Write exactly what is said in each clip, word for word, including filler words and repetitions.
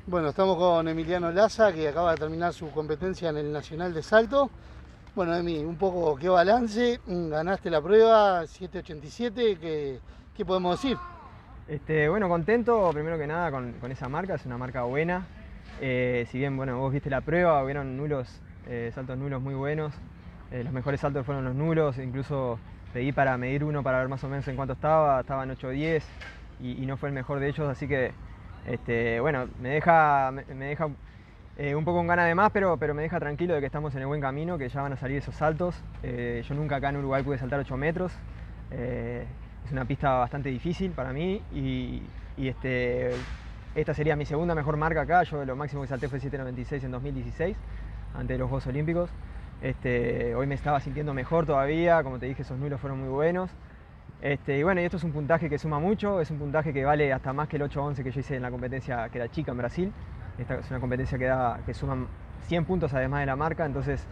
Bueno, estamos con Emiliano Laza, que acaba de terminar su competencia en el Nacional de Salto. Bueno, Emi, un poco qué balance, ganaste la prueba siete ochenta y siete, ¿qué, qué podemos decir? Este, bueno, contento primero que nada con, con esa marca, es una marca buena. Eh, si bien, bueno, vos viste la prueba, hubieron nulos, eh, saltos nulos muy buenos. Eh, los mejores saltos fueron los nulos, incluso pedí para medir uno para ver más o menos en cuánto estaba, estaba en ocho diez y, y no fue el mejor de ellos, así que, este, bueno, me deja, me, me deja eh, un poco con ganas de más, pero, pero me deja tranquilo de que estamos en el buen camino, que ya van a salir esos saltos. Eh, yo nunca acá en Uruguay pude saltar ocho metros. Eh, es una pista bastante difícil para mí y, y este, esta sería mi segunda mejor marca acá. Yo lo máximo que salté fue siete noventa y seis en dos mil dieciséis, antes de los Juegos Olímpicos. Este, hoy me estaba sintiendo mejor todavía, como te dije, esos nulos fueron muy buenos. Este, y bueno, y esto es un puntaje que suma mucho, es un puntaje que vale hasta más que el ocho once que yo hice en la competencia que era chica en Brasil. Esta es una competencia que, da, que suma cien puntos además de la marca, entonces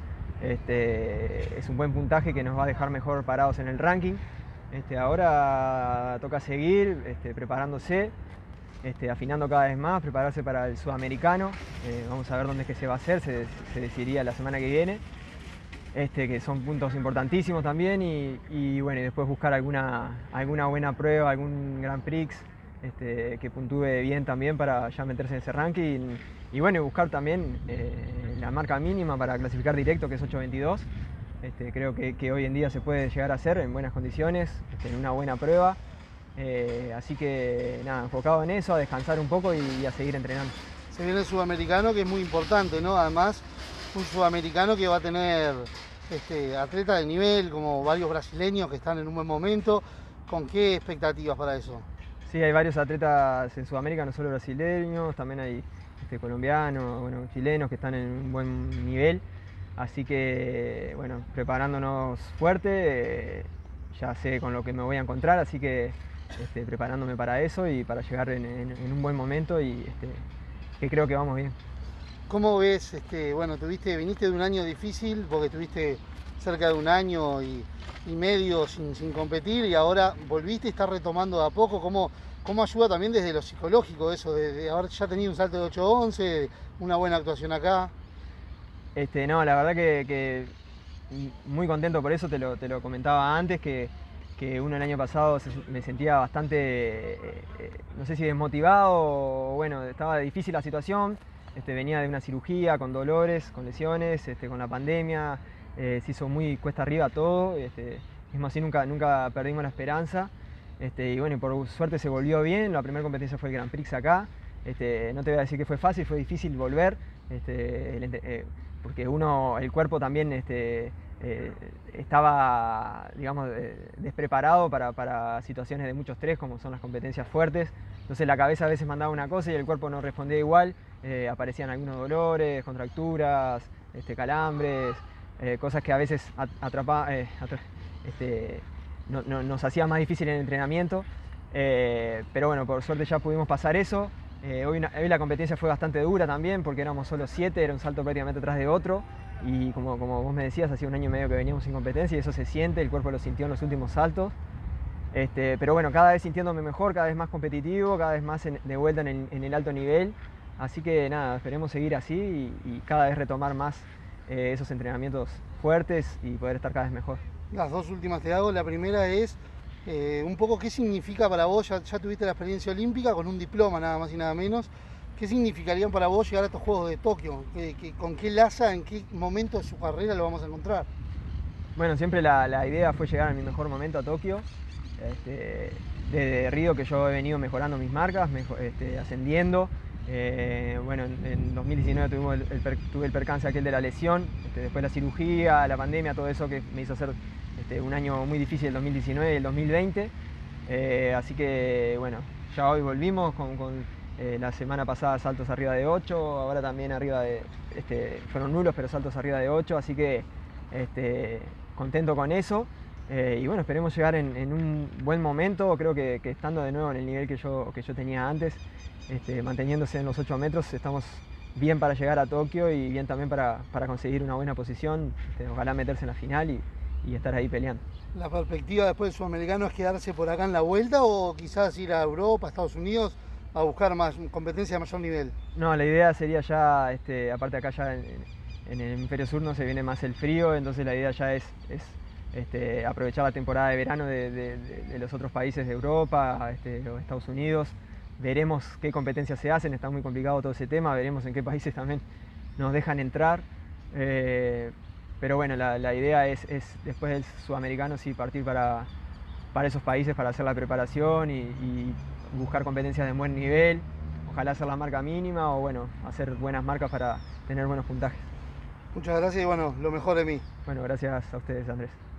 este, es un buen puntaje que nos va a dejar mejor parados en el ranking. Este, ahora toca seguir este, preparándose, este, afinando cada vez más, prepararse para el sudamericano. Eh, vamos a ver dónde es que se va a hacer, se, se decidiría la semana que viene. Este, que son puntos importantísimos también y, y bueno, y después buscar alguna, alguna buena prueba, algún Grand Prix este, que puntúe bien también para ya meterse en ese ranking y, y bueno, y buscar también eh, la marca mínima para clasificar directo, que es ocho veintidós. Este, creo que, que hoy en día se puede llegar a hacer en buenas condiciones, este, en una buena prueba, eh, así que nada, enfocado en eso, a descansar un poco y, y a seguir entrenando. Se viene el sudamericano, que es muy importante, ¿no? Además, un sudamericano que va a tener este, atletas de nivel, como varios brasileños que están en un buen momento. ¿Con qué expectativas para eso? Sí, hay varios atletas en Sudamérica, no solo brasileños, también hay este, colombianos, bueno, chilenos que están en un buen nivel. Así que, bueno, preparándonos fuerte, eh, ya sé con lo que me voy a encontrar, así que este, preparándome para eso y para llegar en, en, en un buen momento y este, que creo que vamos bien. ¿Cómo ves, este, bueno, tuviste, viniste de un año difícil, porque tuviste cerca de un año y, y medio sin, sin competir y ahora volviste y estás retomando de a poco? ¿Cómo, cómo ayuda también desde lo psicológico eso, de, de haber ya tenido un salto de ocho once, una buena actuación acá? Este, no, la verdad que, que muy contento por eso, te lo, te lo comentaba antes, que, que uno el año pasado se, me sentía bastante, eh, no sé si desmotivado o bueno, estaba difícil la situación. Este, venía de una cirugía, con dolores, con lesiones, este, con la pandemia, eh, se hizo muy cuesta arriba todo, este, mismo así nunca, nunca perdimos la esperanza, este, y bueno, por suerte se volvió bien, la primera competencia fue el Grand Prix acá, este, no te voy a decir que fue fácil, fue difícil volver, este, el, eh, porque uno, el cuerpo también este, eh, estaba, digamos, eh, despreparado para, para situaciones de mucho estrés, como son las competencias fuertes, entonces la cabeza a veces mandaba una cosa y el cuerpo no respondía igual. Eh, aparecían algunos dolores, contracturas, este, calambres, eh, cosas que a veces atrapa, eh, atra este, no, no, nos hacía más difícil el entrenamiento, eh, pero bueno, por suerte ya pudimos pasar eso. Eh, hoy, una, hoy la competencia fue bastante dura también porque éramos solo siete, era un salto prácticamente atrás de otro y como, como vos me decías, hacía un año y medio que veníamos sin competencia y eso se siente, el cuerpo lo sintió en los últimos saltos. Este, pero bueno, cada vez sintiéndome mejor, cada vez más competitivo, cada vez más en, de vuelta en el, en el alto nivel. Así que nada, esperemos seguir así y, y cada vez retomar más eh, esos entrenamientos fuertes y poder estar cada vez mejor. Las dos últimas te hago. La primera es eh, un poco qué significa para vos, ya, ya tuviste la experiencia olímpica con un diploma nada más y nada menos. ¿Qué significarían para vos llegar a estos Juegos de Tokio? ¿Qué, qué, ¿Con qué Laza, en qué momento de su carrera lo vamos a encontrar? Bueno, siempre la, la idea fue llegar a mi mejor momento a Tokio. Este, desde Río que yo he venido mejorando mis marcas, mejor, este, ascendiendo. Eh, bueno, en, en dos mil diecinueve tuve el, el, per, tuve el percance aquel de la lesión, este, después la cirugía, la pandemia, todo eso que me hizo hacer este, un año muy difícil el dos mil diecinueve y el dos mil veinte. Eh, así que bueno, ya hoy volvimos con, con eh, la semana pasada saltos arriba de ocho, ahora también arriba de, este, fueron nulos pero saltos arriba de ocho, así que este, contento con eso. Eh, y bueno, esperemos llegar en, en un buen momento, creo que, que estando de nuevo en el nivel que yo, que yo tenía antes, este, manteniéndose en los ocho metros, estamos bien para llegar a Tokio y bien también para, para conseguir una buena posición, este, ojalá meterse en la final y, y estar ahí peleando. ¿La perspectiva después del sudamericano es quedarse por acá en la vuelta o quizás ir a Europa, a Estados Unidos? a buscar más competencia a mayor nivel? No, la idea sería ya, este, aparte acá ya en, en el hemisferio sur no se viene más el frío, entonces la idea ya es, es este, aprovechar la temporada de verano de, de, de, de los otros países de Europa, este, o Estados Unidos. Veremos qué competencias se hacen, está muy complicado todo ese tema, veremos en qué países también nos dejan entrar. Eh, pero bueno, la, la idea es, es después del sudamericano sí partir para, para esos países para hacer la preparación y, y buscar competencias de buen nivel, ojalá hacer la marca mínima o bueno, hacer buenas marcas para tener buenos puntajes. Muchas gracias y bueno, lo mejor de mí. Bueno, gracias a ustedes, Andrés.